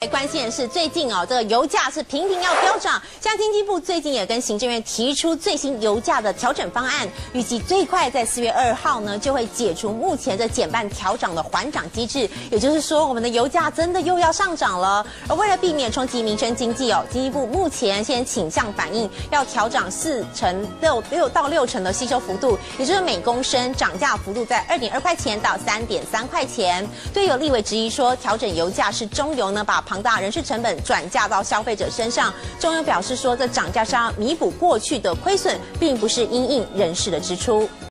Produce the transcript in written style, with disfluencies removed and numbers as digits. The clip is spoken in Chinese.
关键是最近这个油价是频频要飙涨，像经济部最近也跟行政院提出最新油价的调整方案，预计最快在4月2号呢就会解除目前的减半调涨的缓涨机制，也就是说我们的油价真的又要上涨了。而为了避免冲击民生经济经济部目前先倾向反映要调涨6到6成的吸收幅度，也就是每公升涨价幅度在2.2块钱到3.3块钱。对有立委质疑说调整油价是中油呢把庞大人事成本转嫁到消费者身上，中油表示说，这涨价是要弥补过去的亏损，并不是因应人事的支出。